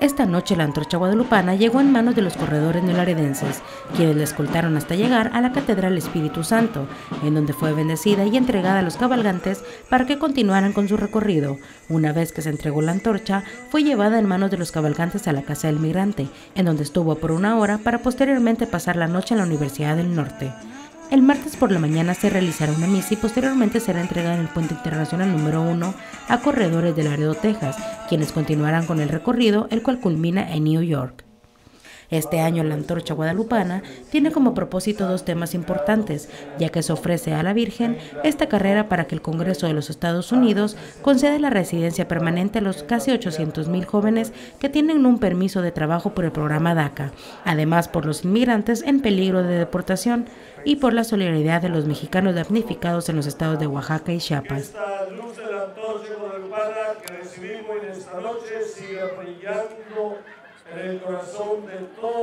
Esta noche la antorcha guadalupana llegó en manos de los corredores neolaredenses, quienes la escoltaron hasta llegar a la Catedral Espíritu Santo, en donde fue bendecida y entregada a los cabalgantes para que continuaran con su recorrido. Una vez que se entregó la antorcha, fue llevada en manos de los cabalgantes a la Casa del Migrante, en donde estuvo por 1 hora para posteriormente pasar la noche en la Universidad del Norte. El martes por la mañana se realizará una misa y posteriormente será entregada en el Puente Internacional número 1 a corredores de Laredo, Texas, quienes continuarán con el recorrido, el cual culmina en New York. Este año la antorcha guadalupana tiene como propósito 2 temas importantes, ya que se ofrece a la Virgen esta carrera para que el Congreso de los Estados Unidos conceda la residencia permanente a los casi 800,000 jóvenes que tienen un permiso de trabajo por el programa DACA, además por los inmigrantes en peligro de deportación y por la solidaridad de los mexicanos damnificados en los estados de Oaxaca y Chiapas. Esta luz de la antorcha guadalupana que recibimos en esta noche siga brillando en el corazón de todos